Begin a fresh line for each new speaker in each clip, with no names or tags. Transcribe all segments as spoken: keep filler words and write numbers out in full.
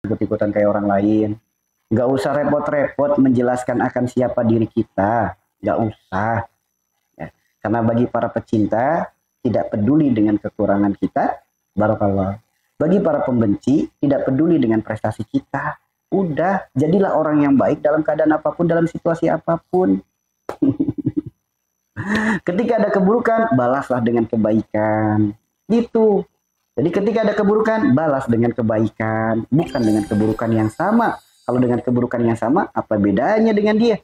ikut-ikutan kayak orang lain. Nggak usah repot-repot menjelaskan akan siapa diri kita. Nggak usah. Ya. Karena bagi para pecinta, tidak peduli dengan kekurangan kita, barakallah. Bagi para pembenci, tidak peduli dengan prestasi kita. Udah, jadilah orang yang baik dalam keadaan apapun, dalam situasi apapun. Ketika ada keburukan, balaslah dengan kebaikan. Gitu. Jadi ketika ada keburukan, balas dengan kebaikan. Bukan dengan keburukan yang sama. Kalau dengan keburukan yang sama, apa bedanya dengan dia?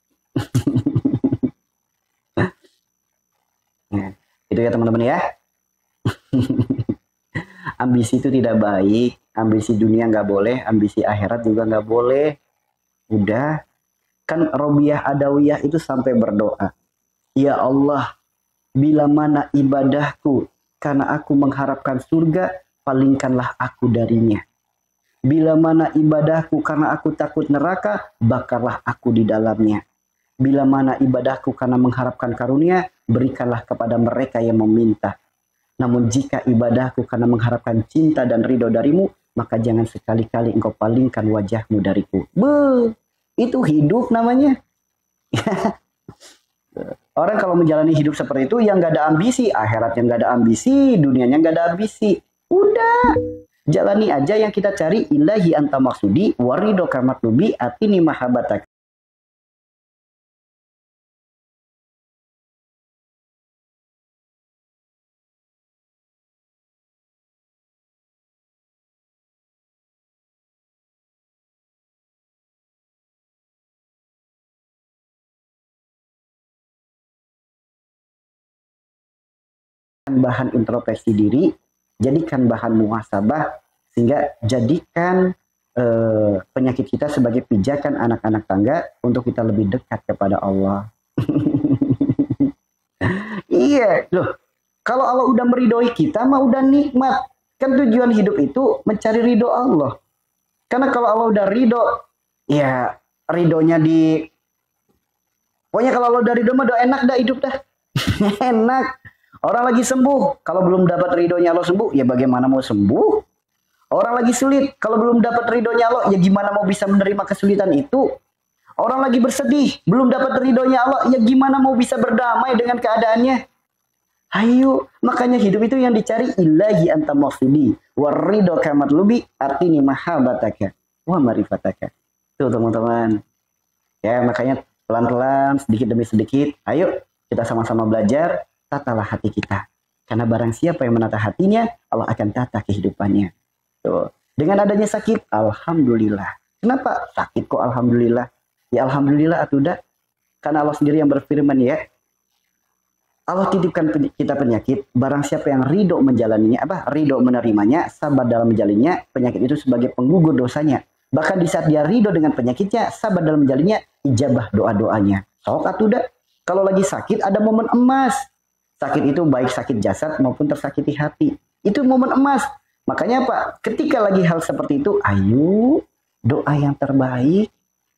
Nah, itu ya teman-teman ya. Ambisi itu tidak baik. Ambisi dunia nggak boleh. Ambisi akhirat juga nggak boleh. Udah. Kan Robiah Adawiyah itu sampai berdoa. Ya Allah, bila mana ibadahku karena aku mengharapkan surga, palingkanlah aku darinya. Bila mana ibadahku karena aku takut neraka, bakarlah aku di dalamnya. Bila mana ibadahku karena mengharapkan karunia, berikanlah kepada mereka yang meminta. Namun jika ibadahku karena mengharapkan cinta dan ridho darimu, maka jangan sekali-kali engkau palingkan wajahmu dariku. Be, itu hidup namanya. Orang kalau menjalani hidup seperti itu, yang gak ada ambisi, akhiratnya gak ada ambisi, dunianya gak ada ambisi. Udah, jalani aja yang kita cari. Ilahi anta maksudi, warido kamatlubi, atini mahabatak. Bahan introspeksi diri, jadikan bahan muhasabah, sehingga jadikan eh, penyakit kita sebagai pijakan anak-anak tangga untuk kita lebih dekat kepada Allah. Iya, loh. Kalau Allah udah meridhoi kita, mah udah nikmat. Kan tujuan hidup itu mencari ridho Allah. Karena kalau Allah udah ridho, ya ridhonya di... Pokoknya kalau Allah udah ridho mah udah enak dah hidup dah. Enak. Orang lagi sembuh, kalau belum dapat ridhonya Allah sembuh, ya bagaimana mau sembuh? Orang lagi sulit, kalau belum dapat ridhonya Allah, ya gimana mau bisa menerima kesulitan itu? Orang lagi bersedih, belum dapat ridhonya Allah, ya gimana mau bisa berdamai dengan keadaannya? Ayo, makanya hidup itu yang dicari ilahi anta maksudi, waridho kamatlubi, artini mahabataka, wa marifataka. Tuh teman-teman. Ya, makanya pelan-pelan, sedikit demi sedikit, ayo kita sama-sama belajar. Tatalah hati kita. Karena barang siapa yang menata hatinya, Allah akan tata kehidupannya. Tuh. Dengan adanya sakit, alhamdulillah. Kenapa sakit kok alhamdulillah? Ya alhamdulillah atudah. Karena Allah sendiri yang berfirman ya. Allah titipkan kita penyakit, barang siapa yang ridho menjalaninya, apa? Ridho menerimanya, sabar dalam menjalaninya, penyakit itu sebagai penggugur dosanya. Bahkan di saat dia ridho dengan penyakitnya, sabar dalam menjalaninya, ijabah doa-doanya. Sok atudah. Kalau lagi sakit ada momen emas. Sakit itu baik sakit jasad maupun tersakiti hati. Itu momen emas. Makanya apa? Ketika lagi hal seperti itu, ayo doa yang terbaik.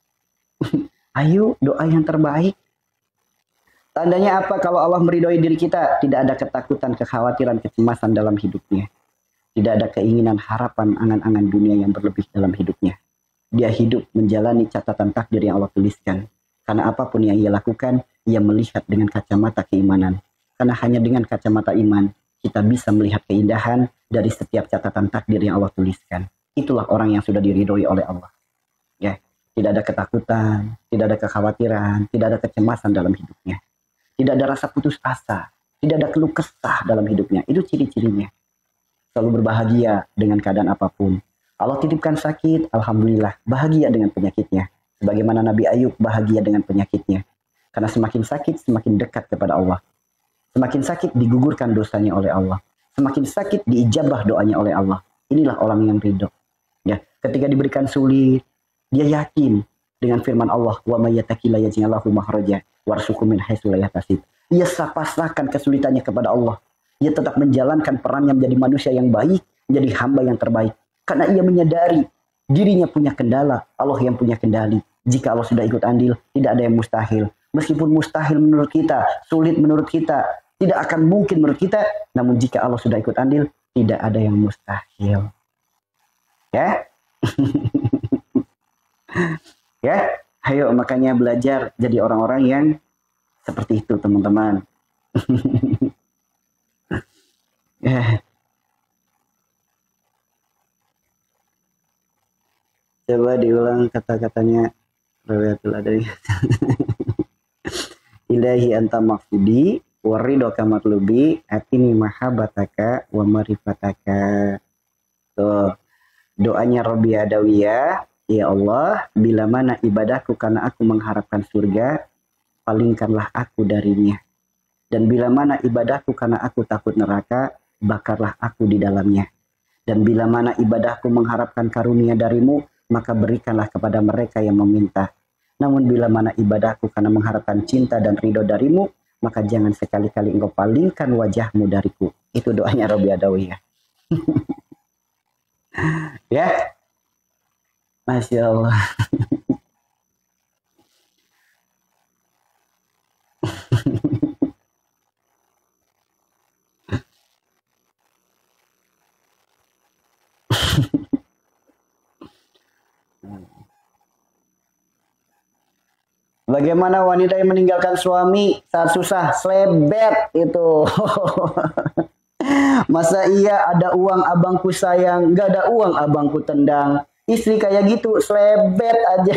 Ayo doa yang terbaik. Tandanya apa kalau Allah meridhoi diri kita? Tidak ada ketakutan, kekhawatiran, kecemasan dalam hidupnya. Tidak ada keinginan, harapan, angan-angan dunia yang berlebih dalam hidupnya. Dia hidup menjalani catatan takdir yang Allah tuliskan. Karena apapun yang ia lakukan, ia melihat dengan kacamata keimanan. Karena hanya dengan kacamata iman, kita bisa melihat keindahan dari setiap catatan takdir yang Allah tuliskan. Itulah orang yang sudah diridhoi oleh Allah. Ya, tidak ada ketakutan, tidak ada kekhawatiran, tidak ada kecemasan dalam hidupnya. Tidak ada rasa putus asa, tidak ada keluh kesah dalam hidupnya. Itu ciri-cirinya. Selalu berbahagia dengan keadaan apapun. Allah titipkan sakit, alhamdulillah, bahagia dengan penyakitnya. Sebagaimana Nabi Ayub bahagia dengan penyakitnya. Karena semakin sakit, semakin dekat kepada Allah. Semakin sakit digugurkan dosanya oleh Allah. Semakin sakit diijabah doanya oleh Allah. Inilah orang yang ridho. Ya, ketika diberikan sulit, dia yakin dengan firman Allah, wa may yattaqilla yaj'al lahu makhraja warzuqhu min haitsu la yahtasib. Dia pasrahkan kesulitannya kepada Allah. Dia tetap menjalankan perannya menjadi manusia yang baik, menjadi hamba yang terbaik. Karena ia menyadari dirinya punya kendala, Allah yang punya kendali. Jika Allah sudah ikut andil, tidak ada yang mustahil. Meskipun mustahil menurut kita, sulit menurut kita, tidak akan mungkin menurut kita, namun jika Allah sudah ikut andil, tidak ada yang mustahil. Ya, Ya, ayo makanya belajar jadi orang-orang yang seperti itu, teman-teman. Ya. Coba diulang kata-katanya. Rawiyatul adai. Ilahi anta maksudi waridoka matlubi atini mahabataka wa marifataka. Tuh. Doanya Rabbi Adawiyah, ya Allah, bila mana ibadahku karena aku mengharapkan surga, palingkanlah aku darinya. Dan bila mana ibadahku karena aku takut neraka, bakarlah aku di dalamnya. Dan bila mana ibadahku mengharapkan karunia darimu, maka berikanlah kepada mereka yang meminta. Namun bila mana ibadahku karena mengharapkan cinta dan ridho darimu, maka jangan sekali-kali engkau palingkan wajahmu dariku. Itu doanya Rabbi Adawiyah. Ya, Masya Allah. Bagaimana wanita yang meninggalkan suami saat susah? Selebet itu. Masa iya ada uang abangku sayang, gak ada uang abangku tendang. Istri kayak gitu, selebet aja.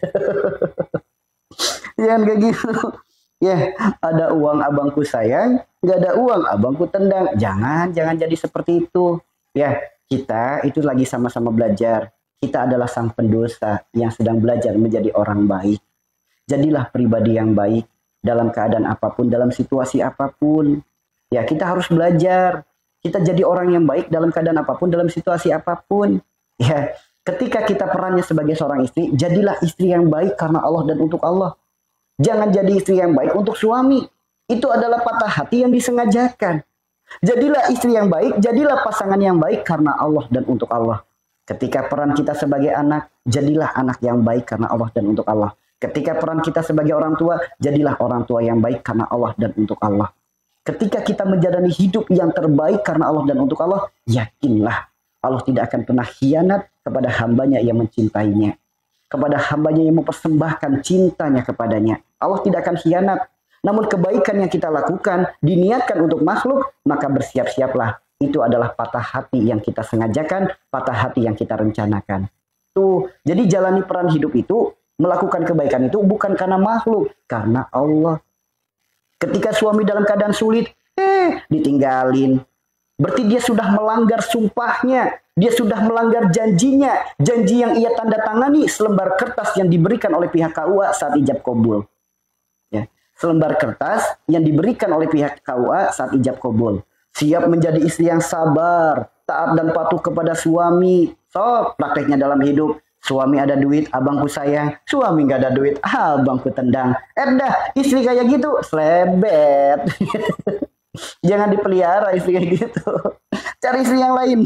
Jangan kayak gitu. Ya, ada uang abangku sayang, gak ada uang abangku tendang. Jangan, jangan jadi seperti itu. Ya, kita itu lagi sama-sama belajar. Kita adalah sang pendosa yang sedang belajar menjadi orang baik. Jadilah pribadi yang baik dalam keadaan apapun, dalam situasi apapun. Ya, kita harus belajar. Kita jadi orang yang baik dalam keadaan apapun, dalam situasi apapun. Ya, ketika kita perannya sebagai seorang istri, jadilah istri yang baik karena Allah dan untuk Allah. Jangan jadi istri yang baik untuk suami. Itu adalah patah hati yang disengajakan. Jadilah istri yang baik, jadilah pasangan yang baik karena Allah dan untuk Allah. Ketika peran kita sebagai anak, jadilah anak yang baik karena Allah dan untuk Allah. Ketika peran kita sebagai orang tua, jadilah orang tua yang baik karena Allah dan untuk Allah. Ketika kita menjalani hidup yang terbaik karena Allah dan untuk Allah, yakinlah Allah tidak akan pernah khianat kepada hambanya yang mencintainya. Kepada hambanya yang mempersembahkan cintanya kepadanya. Allah tidak akan khianat. Namun kebaikan yang kita lakukan, diniatkan untuk makhluk, maka bersiap-siaplah. Itu adalah patah hati yang kita sengajakan, patah hati yang kita rencanakan. Tuh, jadi jalani peran hidup itu, melakukan kebaikan itu bukan karena makhluk, karena Allah. Ketika suami dalam keadaan sulit, eh ditinggalin. Berarti dia sudah melanggar sumpahnya, dia sudah melanggar janjinya, janji yang ia tanda tangani selembar kertas yang diberikan oleh pihak K U A saat ijab kabul. Ya, selembar kertas yang diberikan oleh pihak K U A saat ijab kabul. Siap menjadi istri yang sabar, taat dan patuh kepada suami. So, prakteknya dalam hidup. Suami ada duit, abangku sayang. Suami nggak ada duit, abangku tendang. Eh dah, istri kayak gitu, selebet. Jangan dipelihara istri kayak gitu. Cari istri yang lain.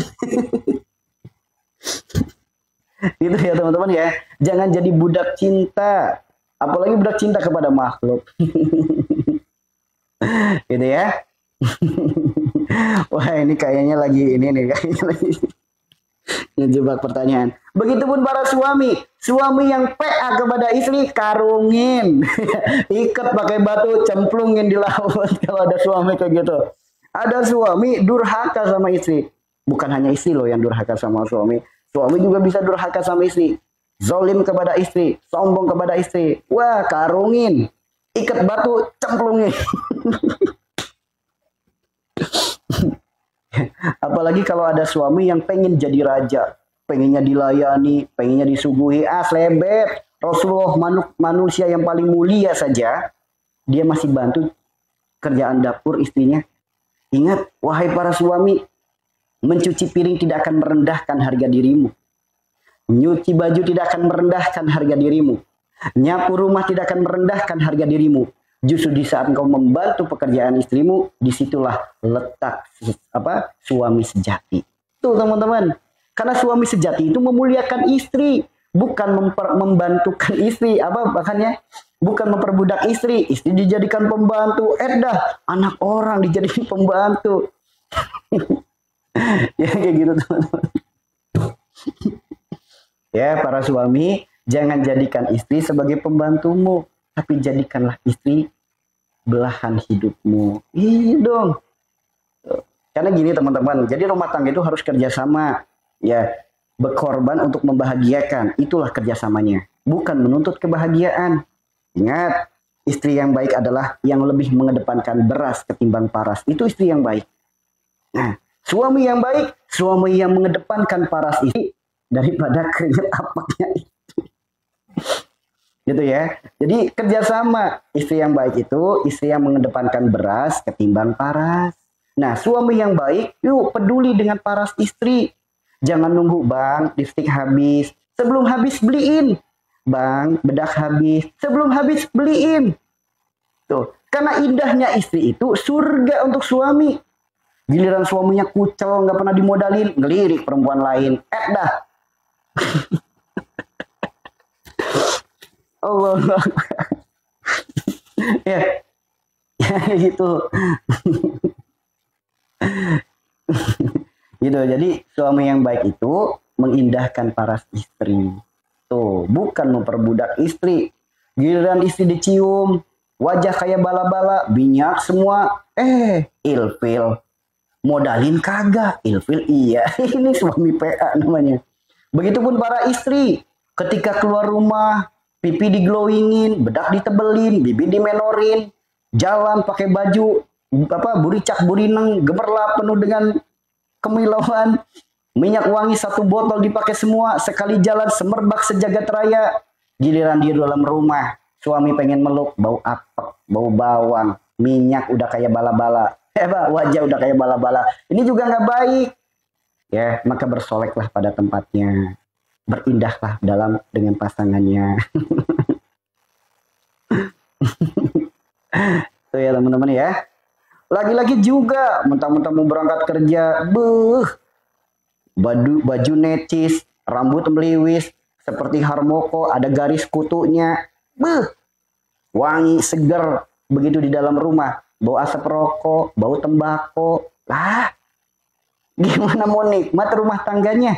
Gitu ya teman-teman ya. Jangan jadi budak cinta. Apalagi budak cinta kepada makhluk. Gitu ya. Wah ini kayaknya lagi ini nih. Kayaknya lagi ngejebak pertanyaan. Begitupun para suami, suami yang P A kepada istri, karungin, ikat pakai batu, cemplungin di laut. Kalau ada suami kayak gitu. Ada suami durhaka sama istri. Bukan hanya istri loh yang durhaka sama suami. Suami juga bisa durhaka sama istri. Zolim kepada istri, sombong kepada istri. Wah, karungin, ikat batu, cemplungin. Apalagi kalau ada suami yang pengen jadi raja, pengennya dilayani, pengennya disuguhi, ah selebet. Rasulullah manu manusia yang paling mulia saja, dia masih bantu kerjaan dapur istrinya. Ingat, wahai para suami, mencuci piring tidak akan merendahkan harga dirimu. Nyuci baju tidak akan merendahkan harga dirimu. Nyapu rumah tidak akan merendahkan harga dirimu. Justru di saat engkau membantu pekerjaan istrimu, disitulah letak apa suami sejati. Tuh teman-teman, karena suami sejati itu memuliakan istri, bukan memper, membantukan istri, apa bahkannya bukan memperbudak istri. Istri dijadikan pembantu, eh dah anak orang dijadikan pembantu. Ya kayak gitu teman-teman. Ya, para suami, jangan jadikan istri sebagai pembantumu, tapi jadikanlah istri belahan hidupmu. Iya dong. Karena gini teman-teman, jadi rumah tangga itu harus kerjasama. Ya, berkorban untuk membahagiakan. Itulah kerjasamanya. Bukan menuntut kebahagiaan. Ingat, istri yang baik adalah yang lebih mengedepankan beras ketimbang paras. Itu istri yang baik. Nah, suami yang baik, suami yang mengedepankan paras istri daripada keringat apaknya itu. Gitu ya. Jadi kerjasama. Istri yang baik itu istri yang mengedepankan beras ketimbang paras. Nah, suami yang baik, yuk peduli dengan paras istri. Jangan nunggu, bang, lipstik habis. Sebelum habis beliin. Bang, bedak habis. Sebelum habis beliin. Tuh, karena indahnya istri itu surga untuk suami. Giliran suaminya kucel, nggak pernah dimodalin, ngelirik perempuan lain. Eh dah. Allah. Ya. Ya gitu. Gitu. Jadi suami yang baik itu mengindahkan paras istri. Tuh, bukan memperbudak istri. Giliran istri dicium, wajah kayak bala-bala, minyak semua. Eh, ilfil. Modalin kagak, ilfil iya. Ini suami P A namanya. Begitupun para istri, ketika keluar rumah, pipi diglowingin, bedak ditebelin, bibir dimenorin, jalan pakai baju apa buricak burineng gemerlap penuh dengan kemilauan, minyak wangi satu botol dipakai semua, sekali jalan semerbak sejagat raya. Giliran di dalam rumah, suami pengen meluk, bau apek, bau bawang, minyak udah kayak bala-bala, eh wajah udah kayak bala-bala. Ini juga nggak baik. Ya, maka bersoleklah pada tempatnya, berindahlah dalam dengan pasangannya. Tuh ya teman-teman ya. Lagi-lagi juga mentang-mentang mau berangkat kerja, beuh, baju baju necis, rambut meliwis seperti harmoko, ada garis kutunya, beuh, wangi seger. Begitu di dalam rumah, bau asap rokok, bau tembakau, lah, gimana mau nikmat rumah tangganya?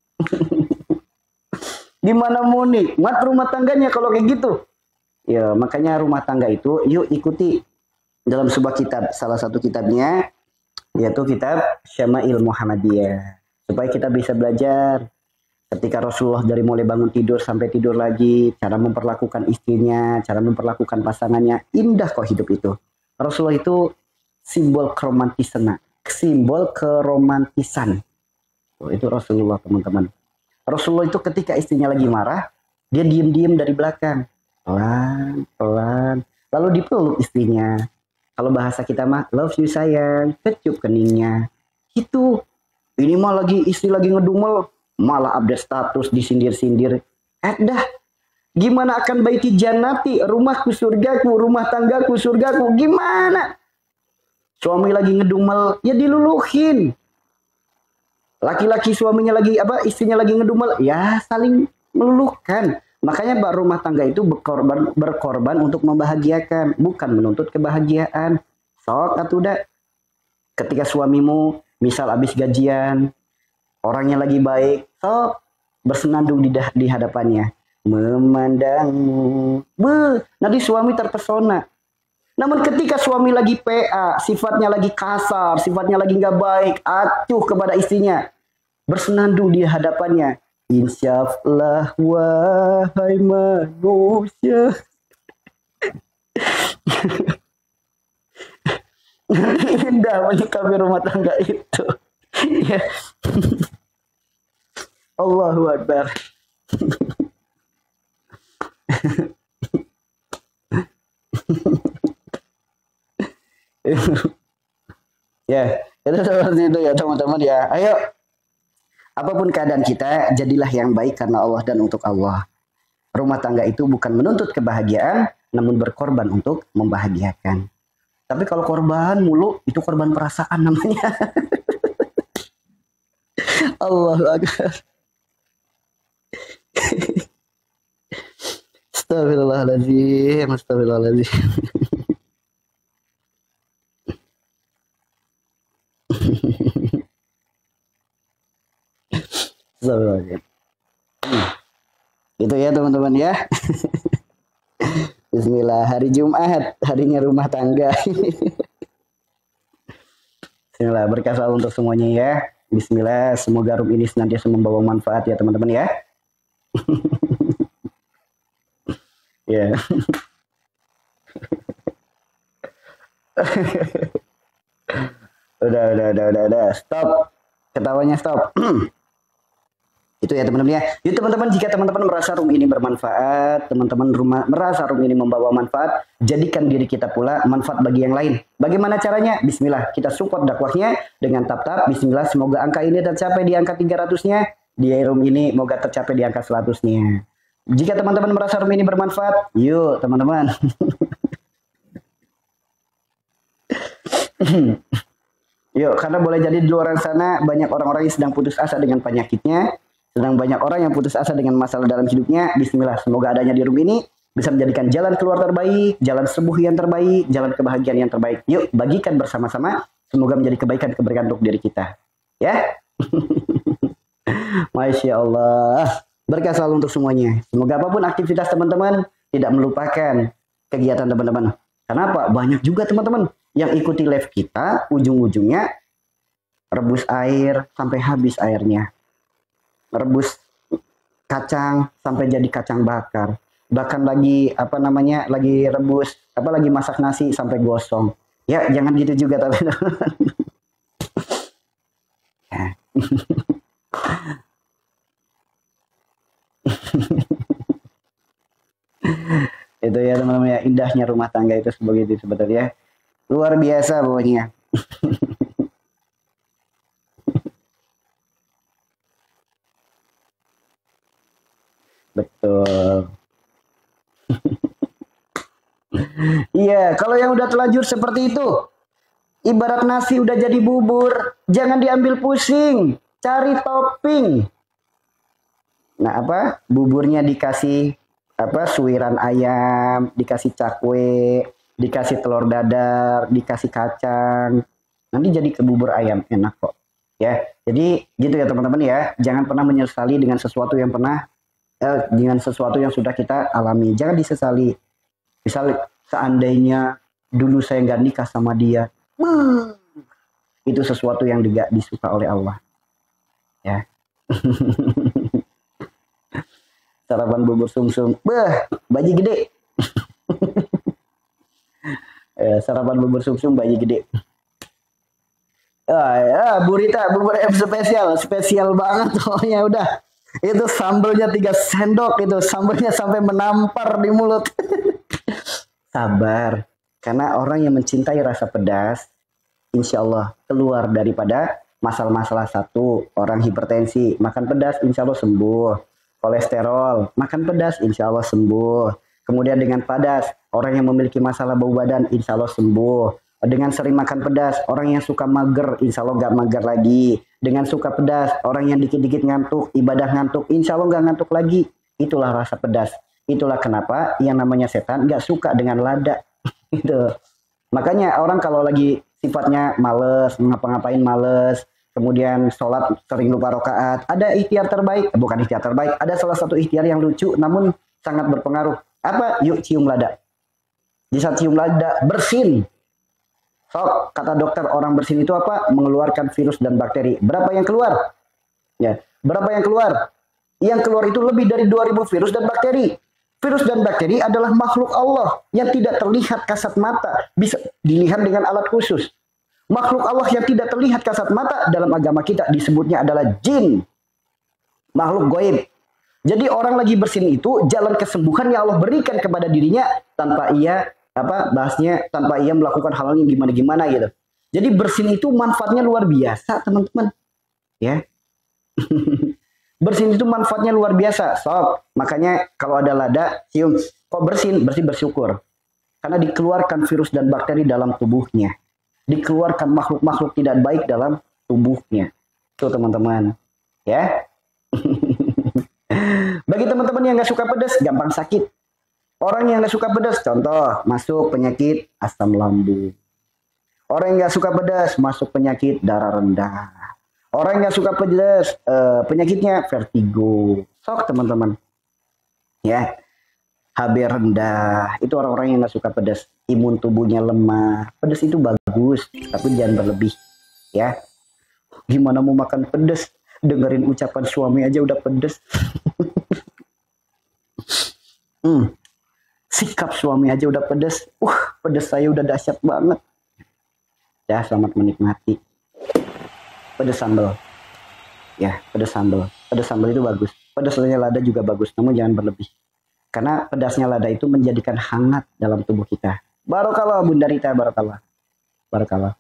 Gimana mau nikmat rumah tangganya kalau kayak gitu? Ya makanya rumah tangga itu, yuk ikuti dalam sebuah kitab, salah satu kitabnya yaitu kitab Syama'il Muhammadiyah, supaya kita bisa belajar ketika Rasulullah dari mulai bangun tidur sampai tidur lagi, cara memperlakukan istrinya, cara memperlakukan pasangannya. Indah kok hidup itu. Rasulullah itu simbol keromantisan, simbol keromantisan. Oh, itu Rasulullah teman-teman. Rasulullah itu ketika istrinya lagi marah, dia diem-diem dari belakang, pelan pelan, lalu dipeluk istrinya. Kalau bahasa kita mah, love you sayang, kecup keningnya. Itu, ini mah lagi istri lagi ngedumel, malah update status, disindir-sindir. Eh dah, gimana akan baiti jannati, rumahku surgaku, rumah tanggaku surgaku, gimana? Suami lagi ngedumel, ya diluluhin. Laki-laki suaminya lagi, apa istrinya lagi ngedumel, ya saling meluluhkan. Makanya Pak rumah tangga itu berkorban, berkorban untuk membahagiakan, bukan menuntut kebahagiaan. Sok atau udah. Ketika suamimu misal habis gajian, orangnya lagi baik, sok bersenandung di, di hadapannya, memandangmu. Beuh, nanti suami terpesona. Namun ketika suami lagi P A, sifatnya lagi kasar, sifatnya lagi nggak baik, acuh kepada istrinya, bersenandung di hadapannya. Insyaallah wahai manusia. Indah menyikapi rumah tangga itu. Ya. Allahu Akbar. Ya, itu seperti itu ya teman-teman ya. Ayo, apapun keadaan kita, jadilah yang baik karena Allah dan untuk Allah. Rumah tangga itu bukan menuntut kebahagiaan, namun berkorban untuk membahagiakan. Tapi kalau korban mulu, itu korban perasaan namanya. Allahu Akbar. Astagfirullahaladzim, astagfirullahaladzim. Astagfirullahaladzim. Itu ya teman-teman ya. Bismillah, hari Jumat, harinya rumah tangga. Bismillah, berkah selalu untuk semuanya ya. Bismillah, semoga room ini senantiasa membawa manfaat ya teman-teman ya. Ya. udah, udah, udah, udah, udah, stop. Ketawanya stop. Itu ya teman-teman ya. Jadi teman-teman, jika teman-teman merasa room ini bermanfaat, teman-teman rumah merasa room ini membawa manfaat, jadikan diri kita pula manfaat bagi yang lain. Bagaimana caranya? Bismillah, kita support dakwahnya dengan tap-tap. Bismillah, semoga angka ini tercapai di angka tiga ratus-nya. Di room ini semoga tercapai di angka seratus-nya. Jika teman-teman merasa room ini bermanfaat, yuk teman-teman. Yuk, karena boleh jadi di luar sana banyak orang-orang yang sedang putus asa dengan penyakitnya, sedang banyak orang yang putus asa dengan masalah dalam hidupnya. Bismillah, semoga adanya di room ini bisa menjadikan jalan keluar terbaik, jalan sembuh yang terbaik, jalan kebahagiaan yang terbaik. Yuk, bagikan bersama-sama, semoga menjadi kebaikan-kebaikan untuk diri kita. Ya? Masya Allah. Berkah selalu untuk semuanya. Semoga apapun aktivitas teman-teman tidak melupakan kegiatan teman-teman. Kenapa? Banyak juga teman-teman yang ikuti live kita, ujung-ujungnya rebus air sampai habis airnya. Rebus kacang sampai jadi kacang bakar. Bahkan lagi apa namanya? Lagi rebus, apa lagi masak nasi sampai gosong. Ya, jangan gitu juga teman-teman. Ya. Itu ya teman-teman ya, indahnya rumah tangga itu sebagai itu sebetulnya luar biasa pokoknya. Betul. Iya, kalau yang udah terlanjur seperti itu, ibarat nasi udah jadi bubur, jangan diambil pusing, cari topping. Nah apa? Buburnya dikasih apa? Suiran ayam, dikasih cakwe, dikasih telur dadar, dikasih kacang. Nanti jadi ke bubur ayam, enak kok. Ya, jadi gitu ya teman-teman ya. Jangan pernah menyesali dengan sesuatu yang pernah eh, dengan sesuatu yang sudah kita alami. Jangan disesali. Misal seandainya dulu saya nggak nikah sama dia, hmm, itu sesuatu yang tidak disuka oleh Allah. Ya. Sarapan bubur sumsum, bah, bayi gede. eh, sarapan bubur sumsum bayi gede. Ah, ya, burita, bubur ayam spesial, spesial banget pokoknya udah. Itu sambelnya tiga sendok itu, sambelnya sampai menampar di mulut. Sabar, karena orang yang mencintai rasa pedas, insya Allah keluar daripada masalah-masalah. Satu, orang hipertensi, makan pedas insya Allah sembuh. Kolesterol, makan pedas insya Allah sembuh. Kemudian dengan pedas, orang yang memiliki masalah bau badan insya Allah sembuh. Dengan sering makan pedas, orang yang suka mager insya Allah gak mager lagi. Dengan suka pedas, orang yang dikit-dikit ngantuk, ibadah ngantuk, insya Allah gak ngantuk lagi. Itulah rasa pedas. Itulah kenapa yang namanya setan gak suka dengan lada. Gitu. Makanya orang kalau lagi sifatnya males, ngapa-ngapain males, kemudian sholat sering lupa rokaat, ada ikhtiar terbaik, bukan ikhtiar terbaik, ada salah satu ikhtiar yang lucu namun sangat berpengaruh. Apa? Yuk cium lada. Di saat cium lada, bersin. So, kata dokter, orang bersin itu apa? Mengeluarkan virus dan bakteri. Berapa yang keluar? Ya, berapa yang keluar? Yang keluar itu lebih dari dua ribu virus dan bakteri. Virus dan bakteri adalah makhluk Allah yang tidak terlihat kasat mata, bisa dilihat dengan alat khusus. Makhluk Allah yang tidak terlihat kasat mata dalam agama kita disebutnya adalah jin. Makhluk gaib. Jadi orang lagi bersin itu jalan kesembuhan yang Allah berikan kepada dirinya tanpa ia apa bahasnya tanpa ia melakukan hal yang gimana-gimana gitu. Jadi bersin itu manfaatnya luar biasa, teman-teman. Ya. Bersin itu manfaatnya luar biasa. Sob, makanya kalau ada lada, cium. Kok bersin? Bersih bersyukur. Karena dikeluarkan virus dan bakteri dalam tubuhnya. Dikeluarkan makhluk-makhluk tidak baik dalam tubuhnya. Itu teman-teman. Ya. Bagi teman-teman yang gak suka pedas, gampang sakit. Orang yang gak suka pedas, contoh, masuk penyakit asam lambung. Orang yang gak suka pedas, masuk penyakit darah rendah. Orang yang gak suka pedas, uh, penyakitnya vertigo. Sok teman-teman. ya. H B rendah, itu orang-orang yang nggak suka pedas, imun tubuhnya lemah. Pedas itu bagus, tapi jangan berlebih, ya. Gimana mau makan pedas? Dengerin ucapan suami aja udah pedas. hmm. Sikap suami aja udah pedas. Wah, pedas saya udah dahsyat banget. Ya, selamat menikmati. Pedas sambal. Ya, pedas sambal. Pedas sambal itu bagus. Pedasnya lada juga bagus, namun jangan berlebih. Karena pedasnya lada itu menjadikan hangat dalam tubuh kita. Barokallah Bunda Rita, barokallah. Barokallah.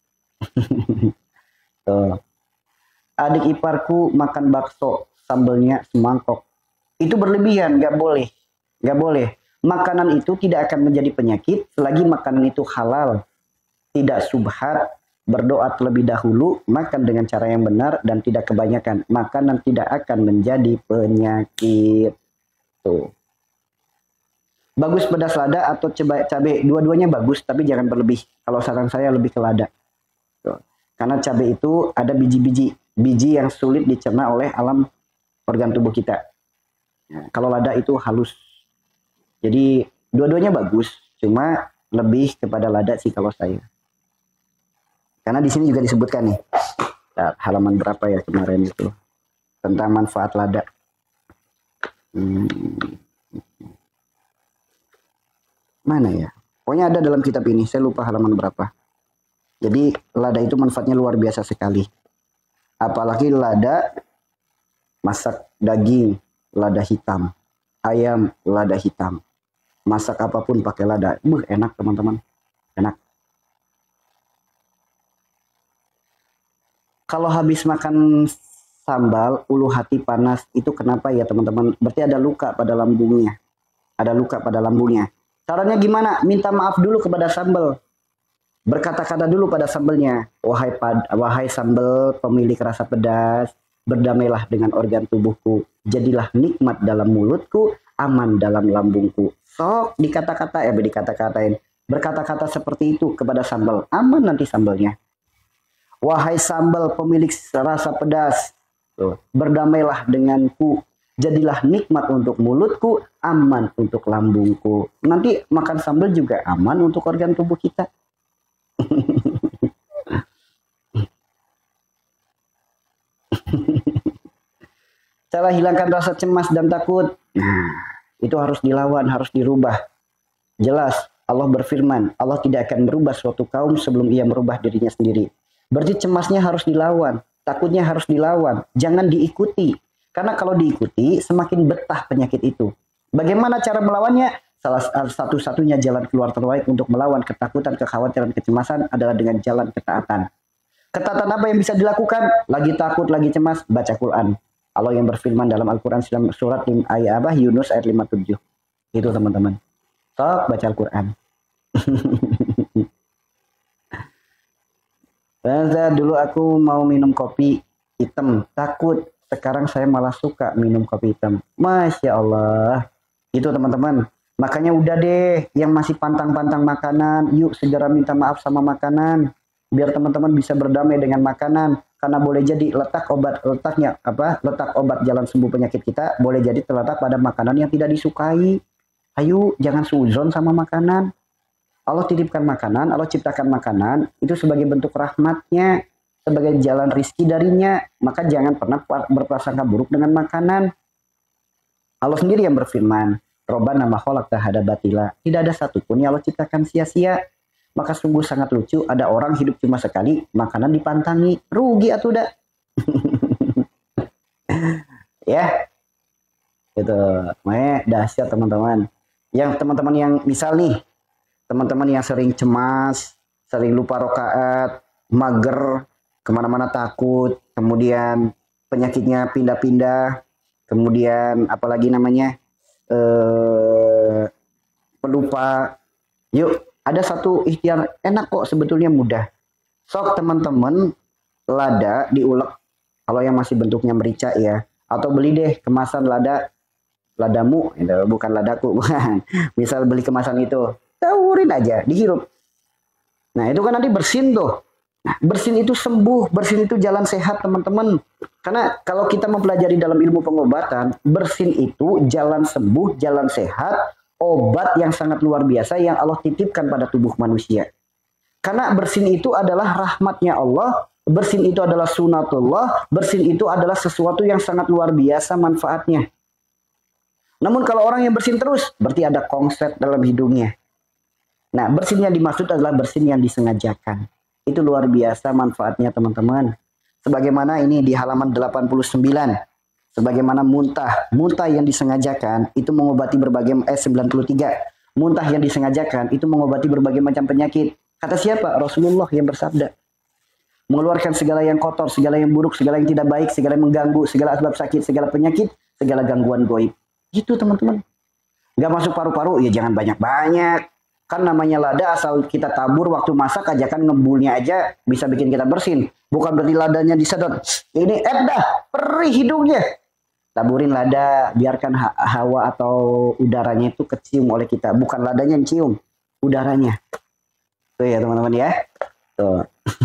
Tuh. Adik iparku makan bakso, sambelnya semangkok. Itu berlebihan, nggak boleh. Nggak boleh. Makanan itu tidak akan menjadi penyakit selagi makanan itu halal. Tidak subhat, berdoa terlebih dahulu, makan dengan cara yang benar dan tidak kebanyakan. Makanan tidak akan menjadi penyakit. Tuh. Bagus pedas lada atau cabai, dua-duanya bagus, tapi jangan berlebih. Kalau saran saya lebih ke lada. Tuh. Karena cabai itu ada biji-biji, biji yang sulit dicerna oleh alam organ tubuh kita. Ya, kalau lada itu halus. Jadi dua-duanya bagus, cuma lebih kepada lada sih kalau saya. Karena di sini juga disebutkan nih, nah, halaman berapa ya kemarin itu tentang manfaat lada. Hmm. Mana ya? Pokoknya ada dalam kitab ini, saya lupa halaman berapa. Jadi lada itu manfaatnya luar biasa sekali. Apalagi lada masak daging, lada hitam. Ayam, lada hitam. Masak apapun pakai lada. Buh, enak teman-teman. Enak. Kalau habis makan sambal, ulu hati panas, itu kenapa ya teman-teman? Berarti ada luka pada lambungnya. Ada luka pada lambungnya. Caranya gimana? Minta maaf dulu kepada sambal. Berkata-kata dulu pada sambalnya. Wahai pad, wahai sambal pemilik rasa pedas, berdamailah dengan organ tubuhku. Jadilah nikmat dalam mulutku, aman dalam lambungku. Sok dikata-kata, ya dikata-katain. Berkata-kata seperti itu kepada sambal. Aman nanti sambalnya. Wahai sambal pemilik rasa pedas, berdamailah denganku. Jadilah nikmat untuk mulutku, aman untuk lambungku. Nanti makan sambal juga aman untuk organ tubuh kita. Cara hilangkan rasa cemas dan takut. Nah, itu harus dilawan, harus dirubah. Jelas, Allah berfirman, Allah tidak akan merubah suatu kaum sebelum ia merubah dirinya sendiri. Berarti cemasnya harus dilawan, takutnya harus dilawan, jangan diikuti. Karena kalau diikuti, semakin betah penyakit itu. Bagaimana cara melawannya? Salah satu-satunya jalan keluar terbaik untuk melawan ketakutan, kekhawatiran, kecemasan adalah dengan jalan ketaatan. Ketaatan apa yang bisa dilakukan? Lagi takut, lagi cemas, baca Quran. Allah yang berfirman dalam Al-Quran surat ayat apa? Yunus ayat lima puluh tujuh. Itu teman-teman. Sok baca Al-Quran. Dulu aku mau minum kopi hitam, takut. Sekarang saya malah suka minum kopi hitam. Masya Allah. Itu teman-teman. Makanya udah deh, yang masih pantang-pantang makanan, yuk segera minta maaf sama makanan. Biar teman-teman bisa berdamai dengan makanan. Karena boleh jadi letak obat, letaknya apa? Letak obat jalan sembuh penyakit kita boleh jadi terletak pada makanan yang tidak disukai. Ayo, jangan suzon sama makanan. Allah titipkan makanan, Allah ciptakan makanan, itu sebagai bentuk rahmatnya, sebagai jalan rizki darinya. Maka jangan pernah berprasangka buruk dengan makanan. Allah sendiri yang berfirman, Robbana ma khalaqta hadza batila. Tidak ada satupun yang Allah ciptakan sia-sia. Maka sungguh sangat lucu, ada orang hidup cuma sekali, makanan dipantangi. Rugi atuh dah. Ya. Itu, makanya dahsyat teman-teman. Yang teman-teman yang misal nih, teman-teman yang sering cemas, sering lupa rokaat, mager, kemana-mana takut, kemudian penyakitnya pindah-pindah, kemudian apalagi namanya, eh, pelupa. Yuk, ada satu ikhtiar enak kok sebetulnya mudah. Sok teman-teman lada diulek, kalau yang masih bentuknya merica ya, atau beli deh kemasan lada, ladamu, bukan ladaku, bukan. Misal beli kemasan itu. Tawurin aja, dihirup. Nah itu kan nanti bersin tuh. Nah, bersin itu sembuh, bersin itu jalan sehat teman-teman. Karena kalau kita mempelajari dalam ilmu pengobatan, bersin itu jalan sembuh, jalan sehat, obat yang sangat luar biasa yang Allah titipkan pada tubuh manusia. Karena bersin itu adalah rahmatnya Allah, bersin itu adalah sunatullah, bersin itu adalah sesuatu yang sangat luar biasa manfaatnya. Namun kalau orang yang bersin terus, berarti ada konslet dalam hidungnya. Nah, bersin yang dimaksud adalah bersin yang disengajakan. Itu luar biasa manfaatnya teman-teman. Sebagaimana ini di halaman delapan puluh sembilan. Sebagaimana muntah. Muntah yang disengajakan itu mengobati berbagai, eh sembilan puluh tiga. Muntah yang disengajakan itu mengobati berbagai macam penyakit. Kata siapa? Rasulullah yang bersabda. Mengeluarkan segala yang kotor, segala yang buruk, segala yang tidak baik, segala yang mengganggu, segala asbab sakit, segala penyakit, segala gangguan goib. Gitu teman-teman. Gak masuk paru-paru, ya jangan banyak-banyak. Kan namanya lada asal kita tabur waktu masak aja kan ngebulnya aja bisa bikin kita bersin. Bukan berarti ladanya disedot. Ini eh dah, perih hidungnya. Taburin lada, biarkan ha hawa atau udaranya itu kecium oleh kita. Bukan ladanya yang cium, udaranya. Tuh ya teman-teman ya. Tuh.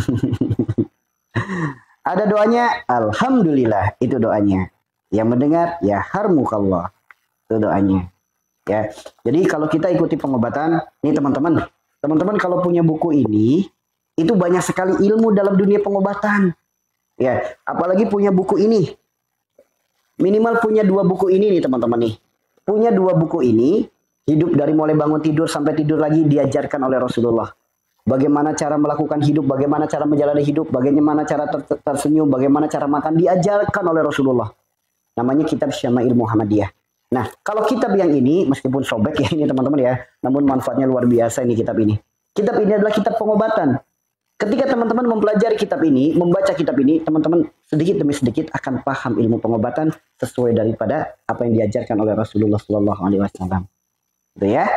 Ada doanya, alhamdulillah, itu doanya. Yang mendengar, ya harmukallah. Itu doanya. Ya, jadi kalau kita ikuti pengobatan, nih teman-teman, teman-teman kalau punya buku ini, itu banyak sekali ilmu dalam dunia pengobatan. Ya, apalagi punya buku ini, minimal punya dua buku ini nih teman-teman nih, punya dua buku ini, hidup dari mulai bangun tidur sampai tidur lagi diajarkan oleh Rasulullah. Bagaimana cara melakukan hidup, bagaimana cara menjalani hidup, bagaimana cara ter ter tersenyum, bagaimana cara makan, diajarkan oleh Rasulullah. Namanya kitab Syama'il Muhammadiyah. Nah, kalau kitab yang ini, meskipun sobek ya ini teman-teman ya, namun manfaatnya luar biasa ini kitab ini. Kitab ini adalah kitab pengobatan. Ketika teman-teman mempelajari kitab ini, membaca kitab ini, teman-teman sedikit demi sedikit akan paham ilmu pengobatan sesuai daripada apa yang diajarkan oleh Rasulullah Shallallahu Alaihi Wasallam. Gitu ya?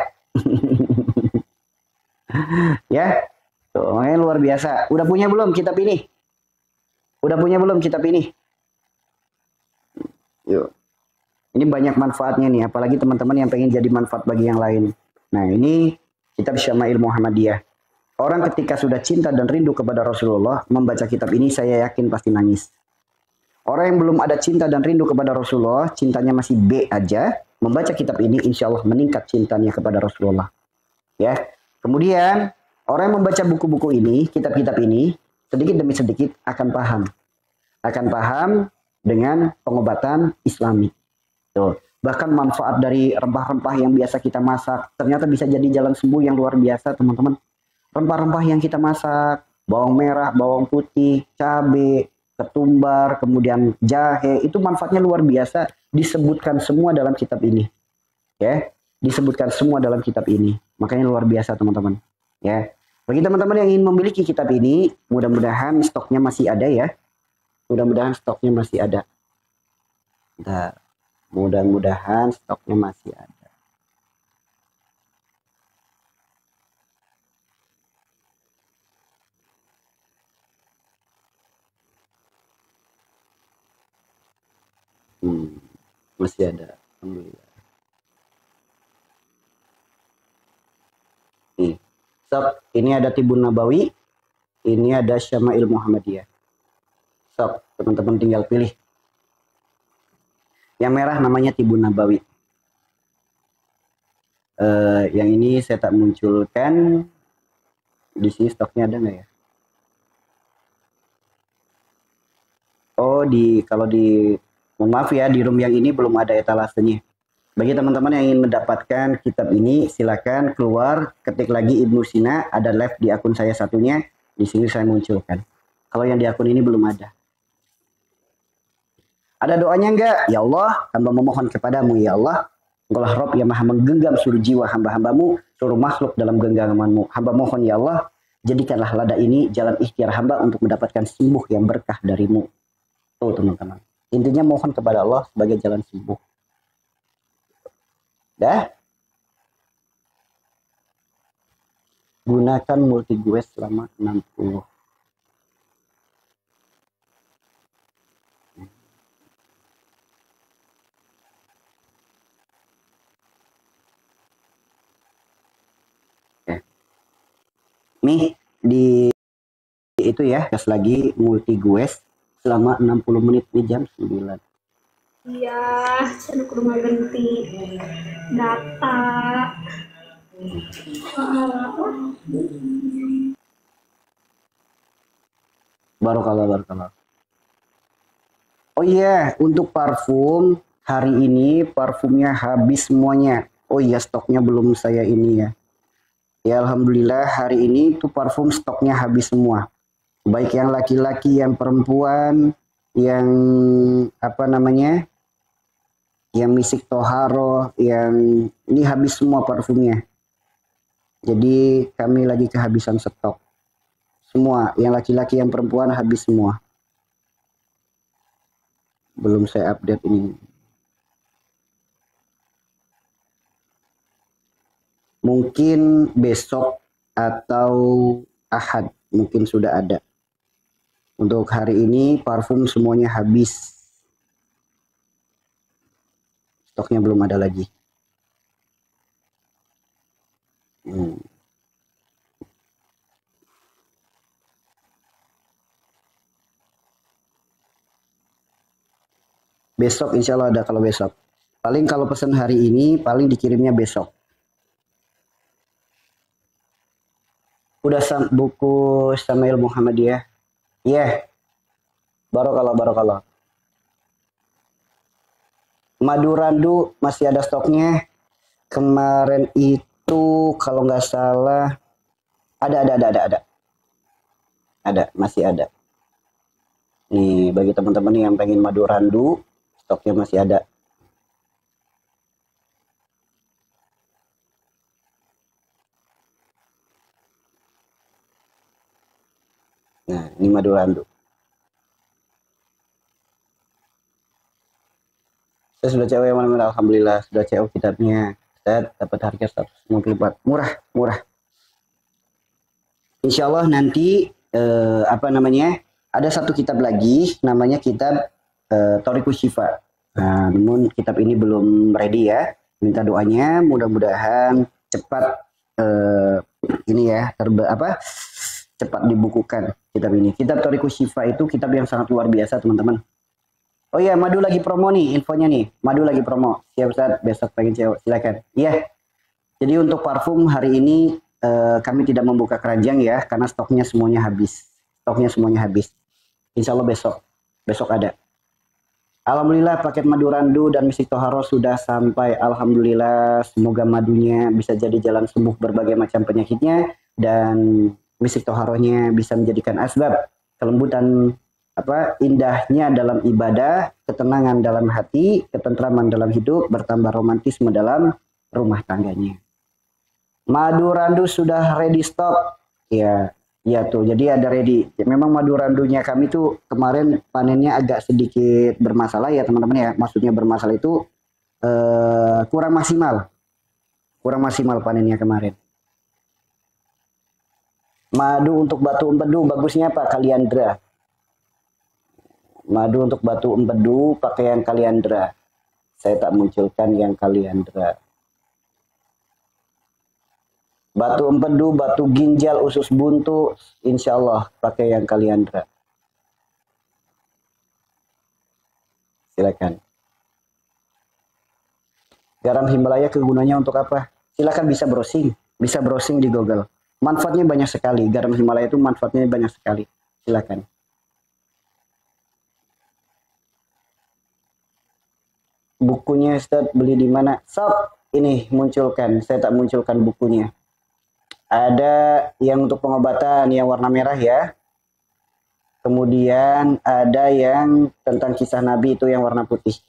Ya, tuh, makanya luar biasa. Udah punya belum kitab ini? Udah punya belum kitab ini? Yuk. Ini banyak manfaatnya nih, apalagi teman-teman yang pengen jadi manfaat bagi yang lain. Nah, ini kitab Syama'il Muhammadiyah. Orang ketika sudah cinta dan rindu kepada Rasulullah, membaca kitab ini saya yakin pasti nangis. Orang yang belum ada cinta dan rindu kepada Rasulullah, cintanya masih B aja, membaca kitab ini insya Allah meningkat cintanya kepada Rasulullah. Ya. Kemudian, orang yang membaca buku-buku ini, kitab-kitab ini, sedikit demi sedikit akan paham. Akan paham dengan pengobatan Islami. Tuh. Bahkan manfaat dari rempah-rempah yang biasa kita masak ternyata bisa jadi jalan sembuh yang luar biasa teman-teman. Rempah-rempah yang kita masak, bawang merah, bawang putih, cabai, ketumbar, kemudian jahe, itu manfaatnya luar biasa, disebutkan semua dalam kitab ini. Ya, disebutkan semua dalam kitab ini. Makanya luar biasa teman-teman. Ya. Bagi teman-teman yang ingin memiliki kitab ini, mudah-mudahan stoknya masih ada ya. Mudah-mudahan stoknya masih ada. Nah, mudah-mudahan stoknya masih ada. Hmm, masih ada. Alhamdulillah. Nih, stok ini ada Tibun Nabawi, ini ada Syama'il Muhammadiyah. Stok, teman-teman tinggal pilih. Yang merah namanya Tibun Nabawi. Uh, yang ini saya tak munculkan. Di sini stoknya ada nggak ya? Oh, di kalau di mohon maaf ya, di room yang ini belum ada etalasenya. Bagi teman-teman yang ingin mendapatkan kitab ini, silakan keluar, ketik lagi Ibnu Sina, ada live di akun saya satunya, di sini saya munculkan. Kalau yang di akun ini belum ada. Ada doanya enggak? Ya Allah, hamba memohon kepadamu ya Allah. Engkaulah Rabb yang maha menggenggam seluruh jiwa hamba-hambamu, seluruh makhluk dalam genggamanmu. Hamba mohon ya Allah, jadikanlah lada ini jalan ikhtiar hamba untuk mendapatkan sembuh yang berkah darimu. Tuh teman-teman. Intinya mohon kepada Allah sebagai jalan sembuh. Dah. Gunakan multi-gues selama enam puluh. Nih di itu ya, gas lagi multi gues selama enam puluh menit di jam sembilan.
Iya, saya ke rumah ganti data.
Barokallah, barokallah. Oh iya, yeah, untuk parfum hari ini parfumnya habis semuanya. Oh iya, stoknya belum saya ini ya. Ya alhamdulillah hari ini tuh parfum stoknya habis semua. Baik yang laki-laki, yang perempuan, yang apa namanya, yang misik toharo, yang ini habis semua parfumnya. Jadi kami lagi kehabisan stok. Semua, yang laki-laki, yang perempuan habis semua. Belum saya update ini. Mungkin besok atau Ahad mungkin sudah ada. Untuk hari ini parfum semuanya habis. Stoknya belum ada lagi. Hmm. Besok insya Allah ada kalau besok. Paling kalau pesan hari ini paling dikirimnya besok. Udah sam buku Samail Muhammadiyah. Iya. Yeah. Barokallah, barokallah. Madu randu masih ada stoknya. Kemarin itu kalau nggak salah ada ada ada ada ada. Ada, masih ada. Nih bagi teman-teman yang pengen madu randu, stoknya masih ada. Nah, ini madu randu. Saya sudah C O ya, alhamdulillah sudah C O kitabnya. Saya dapat harga seratus lima puluh empat. Murah, murah. Insya Allah nanti eh, apa namanya? Ada satu kitab lagi namanya kitab eh, Thariqus Syifa. Nah, namun kitab ini belum ready ya. Minta doanya mudah-mudahan cepat eh, ini ya terba apa? cepat dibukukan kitab ini. Kitab Thariqus Syifa itu kitab yang sangat luar biasa, teman-teman. Oh iya, Madu lagi promo nih, infonya nih. Madu lagi promo. Siap Ustaz, besok pengen cewek, silakan. Iya. Jadi untuk parfum hari ini eh, kami tidak membuka keranjang ya, karena stoknya semuanya habis. Stoknya semuanya habis. Insya Allah besok, besok ada. Alhamdulillah paket madu randu dan misik toharo sudah sampai. Alhamdulillah, semoga madunya bisa jadi jalan sembuh berbagai macam penyakitnya dan misik toharonya bisa menjadikan asbab kelembutan apa indahnya dalam ibadah, ketenangan dalam hati, ketentraman dalam hidup, bertambah romantisme dalam rumah tangganya. Madu randu sudah ready stock. Ya, ya tuh. Jadi ada ready. Ya, memang madu randunya kami tuh kemarin panennya agak sedikit bermasalah ya teman-teman ya. Maksudnya bermasalah itu eh, kurang maksimal. Kurang maksimal panennya kemarin. Madu untuk batu empedu bagusnya apa? Kaliandra. Madu untuk batu empedu pakai yang kaliandra. Saya tak munculkan yang kaliandra. Batu empedu, batu ginjal, usus buntu, insya Allah pakai yang kaliandra. Silakan. Garam Himalaya kegunaannya untuk apa? Silakan bisa browsing, bisa browsing di Google. Manfaatnya banyak sekali. Garam Himalaya itu manfaatnya banyak sekali. Silakan. Bukunya Ustaz beli di mana? Sob, ini munculkan. Saya tak munculkan bukunya. Ada yang untuk pengobatan yang warna merah ya. Kemudian ada yang tentang kisah Nabi itu yang warna putih.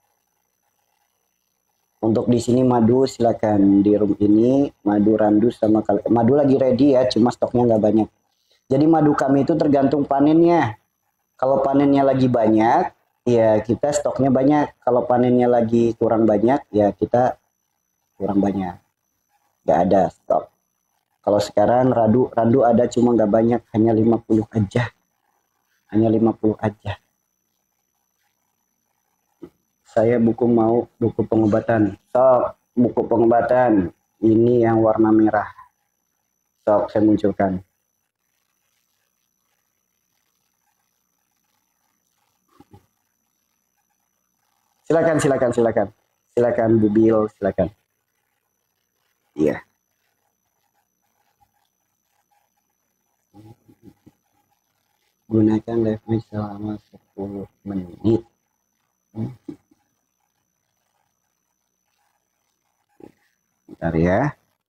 Untuk di sini madu silakan di room ini madu randu sama kali madu lagi ready ya, cuma stoknya nggak banyak. Jadi madu kami itu tergantung panennya. Kalau panennya lagi banyak, ya kita stoknya banyak. Kalau panennya lagi kurang banyak, ya kita kurang banyak. Nggak ada stok. Kalau sekarang randu randu ada cuma nggak banyak, hanya lima puluh aja. Hanya lima puluh aja. Saya buku mau buku pengobatan. Sok, buku pengobatan. Ini yang warna merah. Sok, saya munculkan. Silakan, silakan, silakan. Silakan Bu Bil, silakan. Iya. Gunakan live mic selama sepuluh menit. Bentar ya.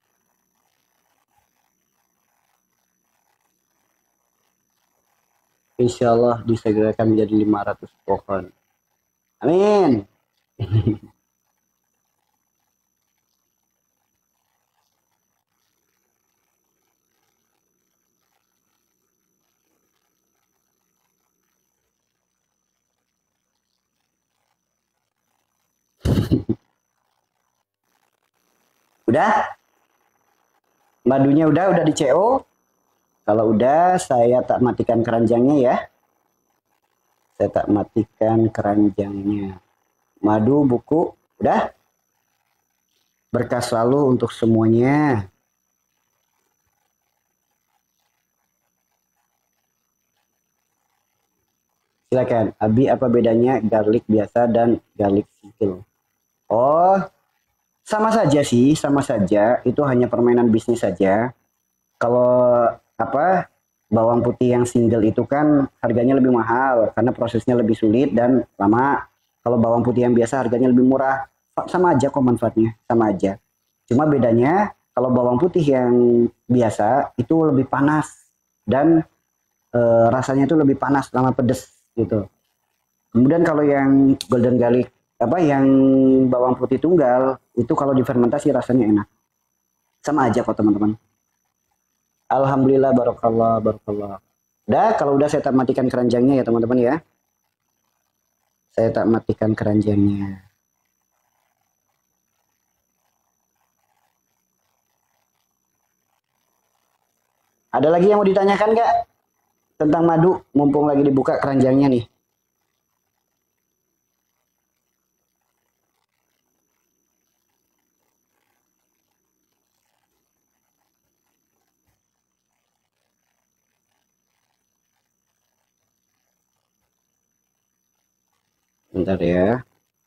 Insya Allah disegerakan menjadi lima ratus pohon. Amin. Udah? Madunya udah, udah di C O. Kalau udah, saya tak matikan keranjangnya ya. Saya tak matikan keranjangnya. Madu, buku, udah? Berkah selalu untuk semuanya. Silakan. Abi, apa bedanya garlic biasa dan garlic sizzle? Oh, sama saja sih, sama saja. Itu hanya permainan bisnis saja. Kalau apa bawang putih yang single itu kan harganya lebih mahal karena prosesnya lebih sulit dan lama. Kalau bawang putih yang biasa harganya lebih murah. Sama aja kok manfaatnya, sama aja. Cuma bedanya kalau bawang putih yang biasa itu lebih panas dan e, rasanya itu lebih panas sama pedes gitu. Kemudian kalau yang golden garlic apa yang bawang putih tunggal itu kalau difermentasi rasanya enak. Sama aja kok teman-teman. Alhamdulillah barokallah barokallah. Udah kalau udah saya tak matikan keranjangnya ya teman-teman ya. Saya tak matikan keranjangnya. Ada lagi yang mau ditanyakan nggak tentang madu? Mumpung lagi dibuka keranjangnya nih. Bentar ya.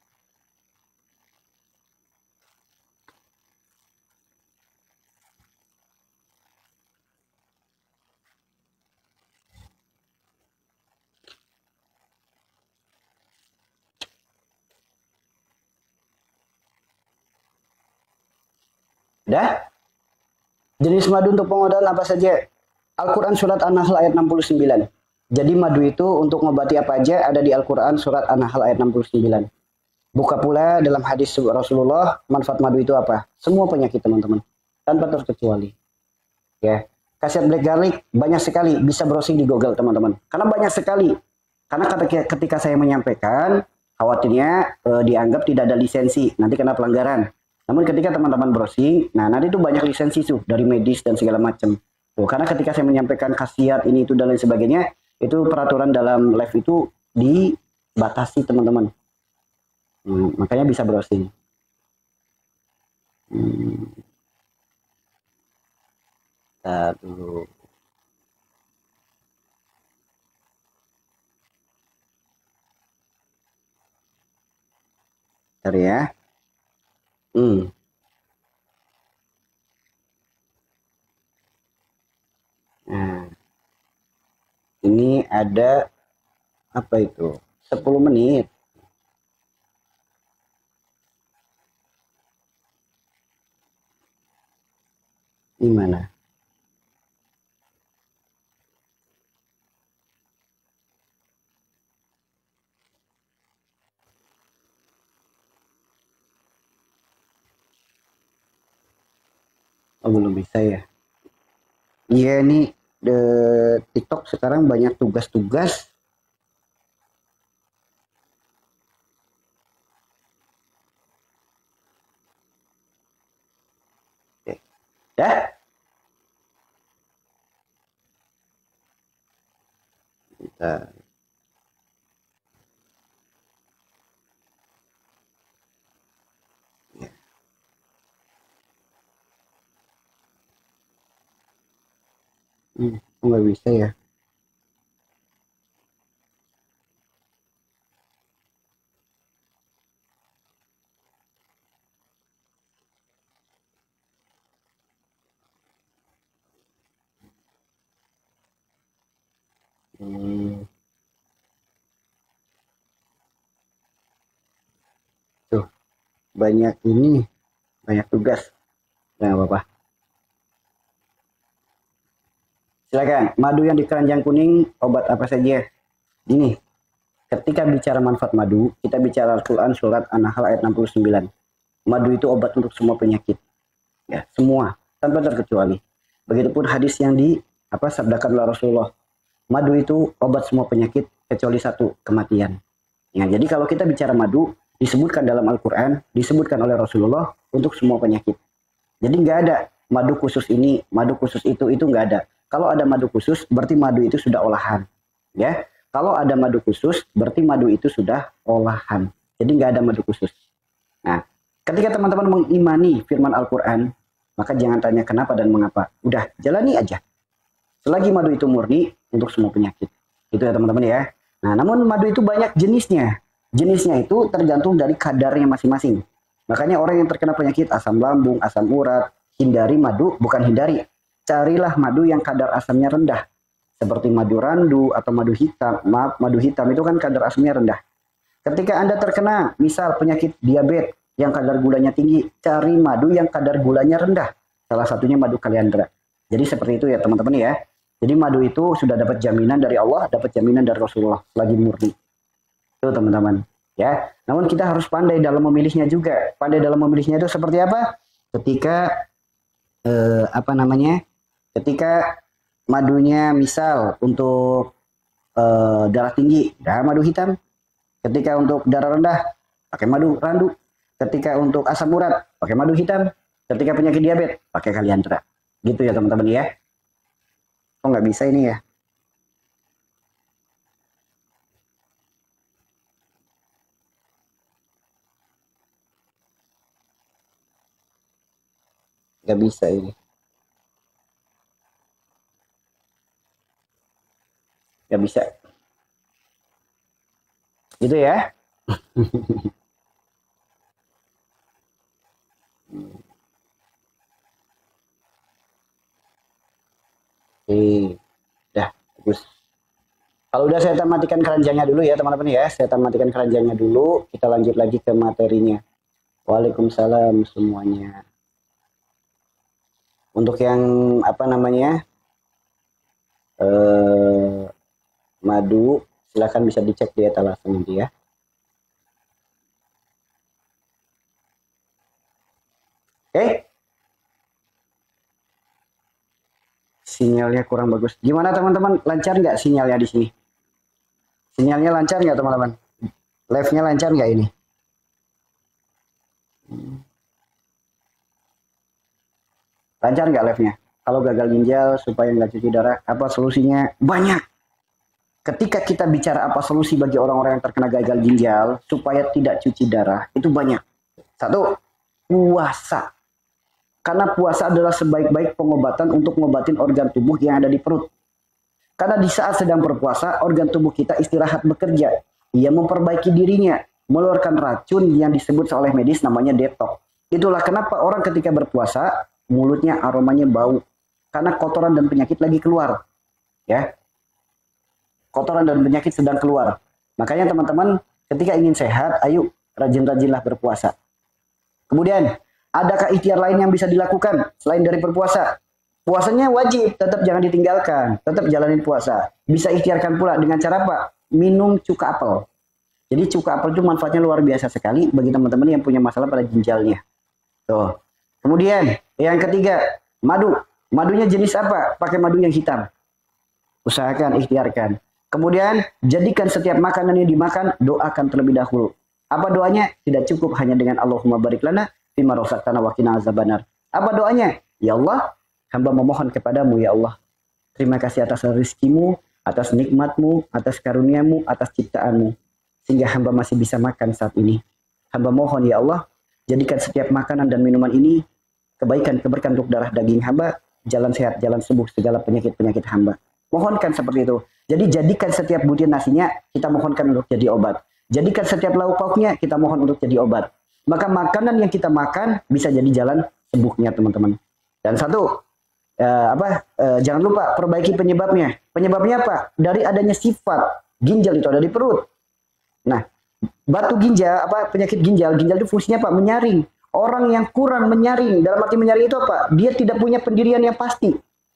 Udah? Jenis madu untuk pengobatan apa saja? Al-Quran Surat An-Nahl ayat enam puluh sembilan. Jadi madu itu untuk mengobati apa aja ada di Al-Quran Surat An-Nahl ayat enam puluh sembilan. Buka pula dalam hadis Rasulullah, manfaat madu itu apa? Semua penyakit teman-teman. Tanpa terkecuali. Ya. Khasiat black garlic banyak sekali. Bisa browsing di Google teman-teman. Karena banyak sekali. Karena ketika saya menyampaikan, khawatirnya eh, dianggap tidak ada lisensi. Nanti kena pelanggaran. Namun ketika teman-teman browsing, nah nanti itu banyak lisensi tuh dari medis dan segala macam. Tuh, karena ketika saya menyampaikan khasiat ini itu dan lain sebagainya, itu peraturan dalam live itu dibatasi teman-teman. Hmm, makanya bisa browsing. Hmm. Nah, dulu. Bentar ya. Hmm. Nah, ini ada apa itu? sepuluh menit. Gimana? Oh, belum bisa ya. Iya nih, the TikTok sekarang banyak tugas-tugas. Oke. Dah? Bentar. Ya. Hmm, kok nggak bisa ya? Hmm. Tuh, banyak ini, banyak tugas. Nah, apa-apa. Silakan, madu yang di keranjang kuning, obat apa saja? Ini, ketika bicara manfaat madu, kita bicara Al-Quran surat An-Nahl ayat enam puluh sembilan. Madu itu obat untuk semua penyakit. Ya, semua, tanpa terkecuali. Begitupun hadis yang di apa sabdakan oleh Rasulullah. Madu itu obat semua penyakit kecuali satu, kematian. Ya, jadi kalau kita bicara madu, disebutkan dalam Al-Quran, disebutkan oleh Rasulullah untuk semua penyakit. Jadi nggak ada madu khusus ini, madu khusus itu, itu nggak ada. Kalau ada madu khusus, berarti madu itu sudah olahan. Ya, kalau ada madu khusus, berarti madu itu sudah olahan. Jadi nggak ada madu khusus. Nah, ketika teman-teman mengimani firman Al-Quran, maka jangan tanya kenapa dan mengapa. Udah, jalani aja. Selagi madu itu murni untuk semua penyakit. Itu ya teman-teman ya. Nah, namun madu itu banyak jenisnya. Jenisnya itu tergantung dari kadarnya masing-masing. Makanya orang yang terkena penyakit asam lambung, asam urat, hindari madu, bukan hindari. Carilah madu yang kadar asamnya rendah. Seperti madu randu atau madu hitam. Maaf, madu hitam itu kan kadar asamnya rendah. Ketika Anda terkena misal penyakit diabetes yang kadar gulanya tinggi, cari madu yang kadar gulanya rendah. Salah satunya madu kaliandra. Jadi seperti itu ya teman-teman ya. Jadi madu itu sudah dapat jaminan dari Allah, dapat jaminan dari Rasulullah, lagi murni. Itu teman-teman. Ya, namun kita harus pandai dalam memilihnya juga. Pandai dalam memilihnya itu seperti apa? Ketika eh, apa namanya? Ketika madunya misal untuk eh, darah tinggi, darah madu hitam. Ketika untuk darah rendah, pakai madu randu. Ketika untuk asam urat, pakai madu hitam. Ketika penyakit diabetes, pakai kaliandra. Gitu ya teman-teman ya. Kok nggak bisa ini ya? Nggak bisa ini. Nggak bisa. Gitu ya. Oke, dah bagus. Kalau udah saya matikan keranjangnya dulu ya teman-teman ya. Saya matikan keranjangnya dulu. Kita lanjut lagi ke materinya. Waalaikumsalam semuanya. Untuk yang apa namanya eh, madu, silakan bisa dicek di etalase nanti ya. Oke. Sinyalnya kurang bagus. Gimana teman-teman? Lancar nggak sinyalnya di sini? Sinyalnya lancar nggak teman-teman? Live-nya lancar nggak ini? Lancar nggak live-nya? Kalau gagal ginjal supaya nggak cuci darah, apa solusinya? Banyak. Ketika kita bicara apa solusi bagi orang-orang yang terkena gagal ginjal supaya tidak cuci darah, itu banyak. Satu, puasa. Karena puasa adalah sebaik-baik pengobatan untuk mengobatin organ tubuh yang ada di perut. Karena di saat sedang berpuasa, organ tubuh kita istirahat bekerja. Ia memperbaiki dirinya, mengeluarkan racun yang disebut oleh medis namanya detox. Itulah kenapa orang ketika berpuasa, mulutnya aromanya bau. Karena kotoran dan penyakit lagi keluar. Ya, kotoran dan penyakit sedang keluar. Makanya teman-teman, ketika ingin sehat, ayo rajin-rajinlah berpuasa. Kemudian, adakah ikhtiar lain yang bisa dilakukan selain dari berpuasa? Puasanya wajib, tetap jangan ditinggalkan. Tetap jalanin puasa. Bisa ikhtiarkan pula dengan cara apa? Minum cuka apel. Jadi cuka apel itu manfaatnya luar biasa sekali bagi teman-teman yang punya masalah pada ginjalnya. Tuh. Kemudian, yang ketiga, madu. Madunya jenis apa? Pakai madu yang hitam. Usahakan, ikhtiarkan. Kemudian, jadikan setiap makanan yang dimakan, doakan terlebih dahulu. Apa doanya? Tidak cukup hanya dengan Allahumma barik lana fima razaqtana wa qina azabannar. Apa doanya? Ya Allah, hamba memohon kepadamu ya Allah. Terima kasih atas rezekimu, atas nikmatmu, atas karuniamu, atas ciptaanmu. Sehingga hamba masih bisa makan saat ini. Hamba mohon ya Allah, jadikan setiap makanan dan minuman ini kebaikan, keberkahan untuk darah daging hamba, jalan sehat, jalan sembuh segala penyakit-penyakit hamba. Mohonkan seperti itu. Jadi jadikan setiap butir nasinya kita mohonkan untuk jadi obat. Jadikan setiap lauk pauknya kita mohon untuk jadi obat. Maka makanan yang kita makan bisa jadi jalan sembuhnya teman-teman. Dan satu, eh, apa eh, jangan lupa perbaiki penyebabnya. Penyebabnya apa? Dari adanya sifat ginjal itu ada di perut. Nah, batu ginjal apa penyakit ginjal, ginjal itu fungsinya apa? Menyaring. Orang yang kurang menyaring, dalam arti menyaring itu apa? Dia tidak punya pendirian yang pasti.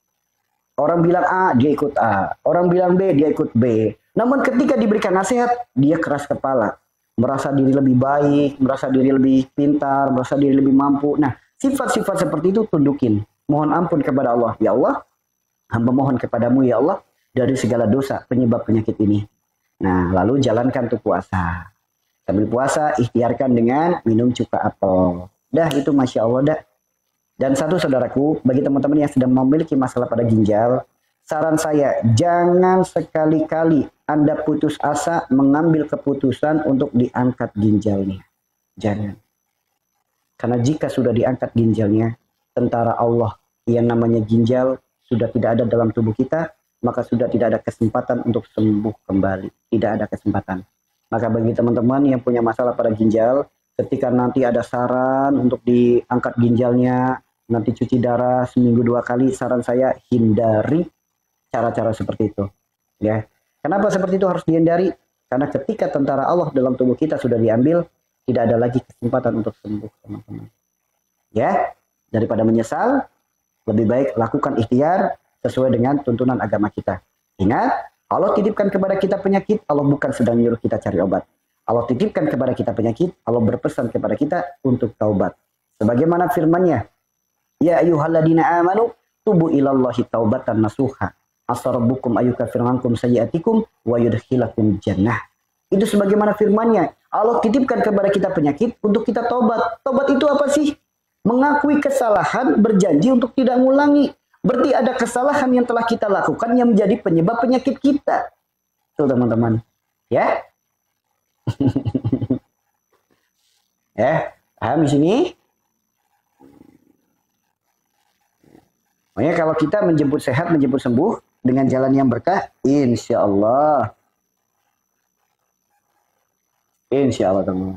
Orang bilang A, dia ikut A. Orang bilang B, dia ikut B. Namun ketika diberikan nasihat, dia keras kepala. Merasa diri lebih baik, merasa diri lebih pintar, merasa diri lebih mampu. Nah, sifat-sifat seperti itu tundukin. Mohon ampun kepada Allah. Ya Allah, hamba mohon kepadamu ya Allah, dari segala dosa penyebab penyakit ini. Nah, lalu jalankan tuh puasa. Sambil puasa, ikhtiarkan dengan minum cuka apel. Dah, itu Masya Allah dah. Dan satu saudaraku, bagi teman-teman yang sedang memiliki masalah pada ginjal, saran saya, jangan sekali-kali Anda putus asa mengambil keputusan untuk diangkat ginjalnya. Jangan. Karena jika sudah diangkat ginjalnya, tentara Allah yang namanya ginjal sudah tidak ada dalam tubuh kita, maka sudah tidak ada kesempatan untuk sembuh kembali. Tidak ada kesempatan. Maka bagi teman-teman yang punya masalah pada ginjal, ketika nanti ada saran untuk diangkat ginjalnya, nanti cuci darah seminggu dua kali, saran saya hindari cara-cara seperti itu. Ya, kenapa seperti itu harus dihindari? Karena ketika tentara Allah dalam tubuh kita sudah diambil, tidak ada lagi kesempatan untuk sembuh, teman-teman. Ya, daripada menyesal, lebih baik lakukan ikhtiar sesuai dengan tuntunan agama kita. Ingat, Allah titipkan kepada kita penyakit, Allah bukan sedang nyuruh kita cari obat. Allah titipkan kepada kita penyakit, Allah berpesan kepada kita untuk taubat. Sebagaimana firman-Nya, ya ayyuhalladzina amanu tubu ilallahi taubatan nasuha. Asarabukum ayyukafir ankum sayyi'atikum wa yudkhilakum jannah. Itu sebagaimana firman-Nya, Allah titipkan kepada kita penyakit untuk kita taubat. Taubat itu apa sih? Mengakui kesalahan, berjanji untuk tidak mengulangi. Berarti ada kesalahan yang telah kita lakukan yang menjadi penyebab penyakit kita. Tuh teman-teman. Ya. Ya, paham di sini? Makanya kalau kita menjemput sehat, menjemput sembuh dengan jalan yang berkah, insya Allah. Insya Allah teman-teman.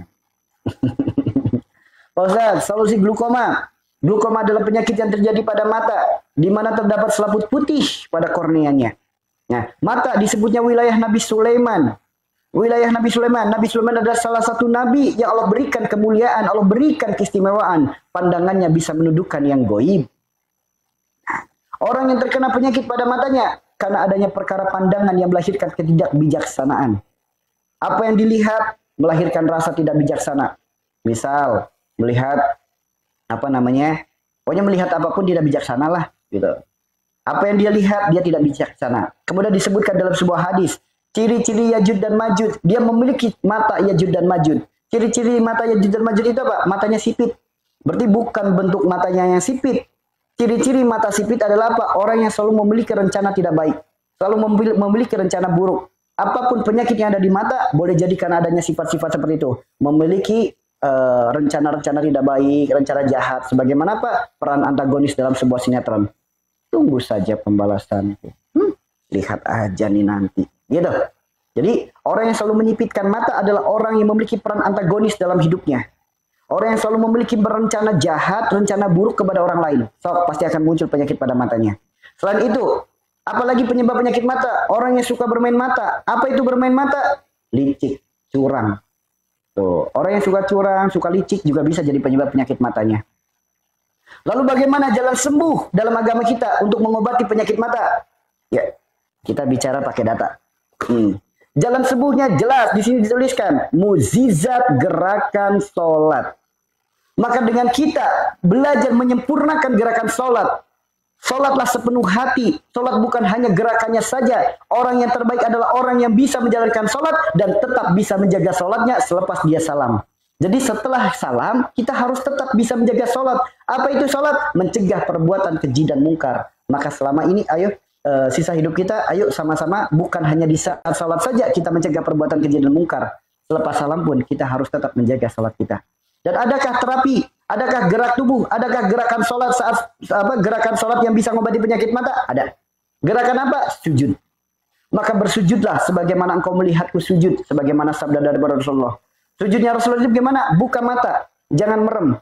Pak Ustaz, solusi glukoma. Glukoma adalah penyakit yang terjadi pada mata, di mana terdapat selaput putih pada korneanya. Nah, mata disebutnya wilayah Nabi Sulaiman. Wilayah Nabi Sulaiman. Nabi Sulaiman adalah salah satu nabi yang Allah berikan kemuliaan, Allah berikan keistimewaan. Pandangannya bisa menundukkan yang goib. Orang yang terkena penyakit pada matanya karena adanya perkara pandangan yang melahirkan ketidakbijaksanaan. Apa yang dilihat melahirkan rasa tidak bijaksana. Misal, melihat apa namanya, pokoknya melihat apapun tidak bijaksana lah, gitu. Apa yang dia lihat, dia tidak bijaksana. Kemudian disebutkan dalam sebuah hadis, ciri-ciri Yajud dan Majud, dia memiliki mata Yajud dan Majud. Ciri-ciri mata Yajud dan Majud itu apa? Matanya sipit. Berarti bukan bentuk matanya yang sipit. Ciri-ciri mata sipit adalah apa? Orang yang selalu memiliki rencana tidak baik. Selalu memiliki rencana buruk. Apapun penyakit yang ada di mata, boleh jadi karena adanya sifat-sifat seperti itu. Memiliki rencana-rencana uh, tidak baik, rencana jahat. Sebagaimana apa? Peran antagonis dalam sebuah sinetron. Tunggu saja pembalasanku. Hmm, lihat aja nih nanti. Gitu. Jadi, orang yang selalu menyipitkan mata adalah orang yang memiliki peran antagonis dalam hidupnya. Orang yang selalu memiliki berencana jahat, rencana buruk kepada orang lain. So, pasti akan muncul penyakit pada matanya. Selain itu, apalagi penyebab penyakit mata? Orang yang suka bermain mata. Apa itu bermain mata? Licik, curang. Tuh, orang yang suka curang, suka licik juga bisa jadi penyebab penyakit matanya. Lalu bagaimana jalan sembuh dalam agama kita untuk mengobati penyakit mata? Ya, kita bicara pakai data. Hmm. Jalan sembuhnya jelas di sini dituliskan, mukjizat gerakan sholat. Maka dengan kita belajar menyempurnakan gerakan sholat, sholatlah sepenuh hati. Sholat bukan hanya gerakannya saja. Orang yang terbaik adalah orang yang bisa menjalankan sholat dan tetap bisa menjaga sholatnya selepas dia salam. Jadi setelah salam, kita harus tetap bisa menjaga sholat. Apa itu sholat? Mencegah perbuatan keji dan mungkar. Maka selama ini, ayo, e, sisa hidup kita, ayo sama-sama, bukan hanya di saat sholat saja kita mencegah perbuatan keji dan mungkar. Selepas salam pun, kita harus tetap menjaga sholat kita. Dan adakah terapi? Adakah gerak tubuh? Adakah gerakan sholat saat apa gerakan sholat yang bisa mengobati penyakit mata? Ada. Gerakan apa? Sujud. Maka bersujudlah sebagaimana engkau melihatku sujud. Sebagaimana sabda dari Rasulullah. Sujudnya Rasulullah itu bagaimana? Buka mata. Jangan merem.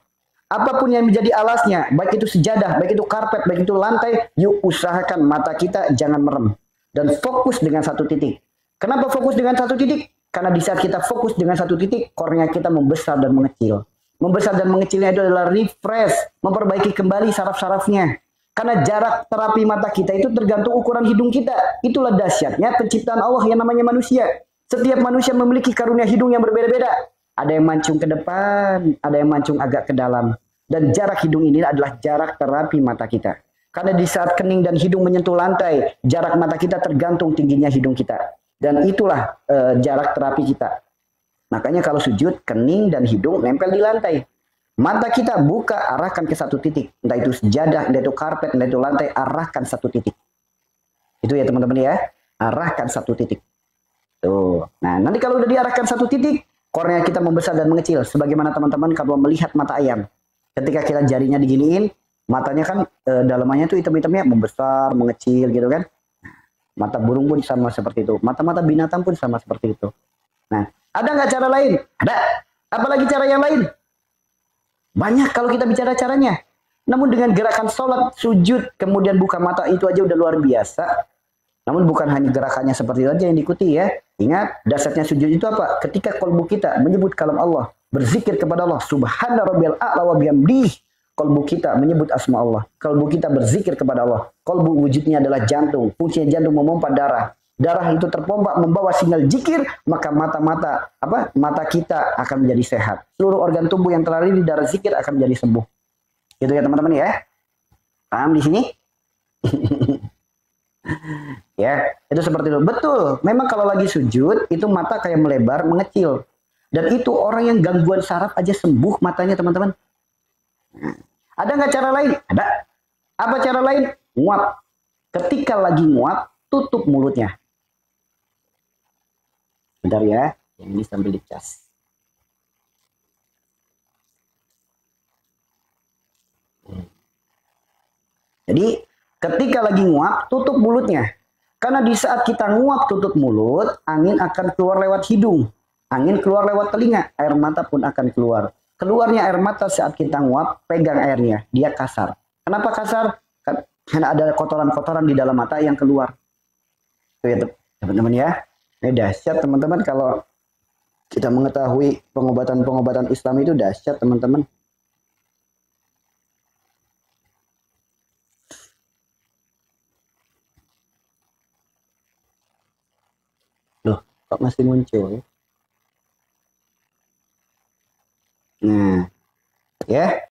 Apapun yang menjadi alasnya, baik itu sejadah, baik itu karpet, baik itu lantai, yuk usahakan mata kita jangan merem. Dan fokus dengan satu titik. Kenapa fokus dengan satu titik? Karena di saat kita fokus dengan satu titik, kornea kita membesar dan mengecil. Membesar dan mengecilnya itu adalah refresh, memperbaiki kembali saraf-sarafnya. Karena jarak terapi mata kita itu tergantung ukuran hidung kita. Itulah dahsyatnya penciptaan Allah yang namanya manusia. Setiap manusia memiliki karunia hidung yang berbeda-beda. Ada yang mancung ke depan, ada yang mancung agak ke dalam. Dan jarak hidung ini adalah jarak terapi mata kita. Karena di saat kening dan hidung menyentuh lantai, jarak mata kita tergantung tingginya hidung kita. Dan itulah e, jarak terapi kita. Makanya kalau sujud, kening dan hidung nempel di lantai. Mata kita buka, arahkan ke satu titik. Entah itu sejadah, entah itu karpet, entah itu lantai, arahkan satu titik. Itu ya teman-teman ya. Arahkan satu titik. Tuh. Nah, nanti kalau udah diarahkan satu titik, kornea kita membesar dan mengecil. Sebagaimana teman-teman kalau melihat mata ayam. Ketika kita jarinya diginiin, matanya kan e, dalamannya tuh hitam-hitamnya membesar, mengecil gitu kan. Mata burung pun sama seperti itu. Mata-mata binatang pun sama seperti itu. Nah, ada nggak cara lain? Ada. Apalagi cara yang lain? Banyak kalau kita bicara caranya. Namun dengan gerakan sholat, sujud, kemudian buka mata itu aja udah luar biasa. Namun bukan hanya gerakannya seperti itu aja yang diikuti ya. Ingat, dasarnya sujud itu apa? Ketika kalbu kita menyebut kalam Allah, berzikir kepada Allah, subhana rabbiyal a'la wa bihamdih. Kalbu kita menyebut asma Allah. Kalbu kita berzikir kepada Allah. Kalbu wujudnya adalah jantung. Fungsinya jantung memompa darah. Darah itu terpompa membawa sinyal zikir, maka mata-mata apa? Mata kita akan menjadi sehat. Seluruh organ tubuh yang terlari di darah zikir akan menjadi sembuh. Itu ya teman-teman ya. Paham di sini? Ya, itu seperti itu. Betul. Memang kalau lagi sujud, itu mata kayak melebar, mengecil. Dan itu orang yang gangguan saraf aja sembuh matanya, teman-teman. Nah, ada nggak cara lain? Ada. Apa cara lain? Nguap. Ketika lagi nguap, tutup mulutnya. Bentar ya. Yang ini sambil dicas. Jadi, ketika lagi nguap, tutup mulutnya. Karena di saat kita nguap tutup mulut, angin akan keluar lewat hidung. Angin keluar lewat telinga, air mata pun akan keluar. Keluarnya air mata saat kita nguap, pegang airnya, dia kasar. Kenapa kasar? Karena ada kotoran-kotoran di dalam mata yang keluar. Itu ya teman-teman ya. Ini dahsyat teman-teman kalau kita mengetahui pengobatan-pengobatan Islam itu dahsyat teman-teman. Loh, kok masih muncul? Nah, ya.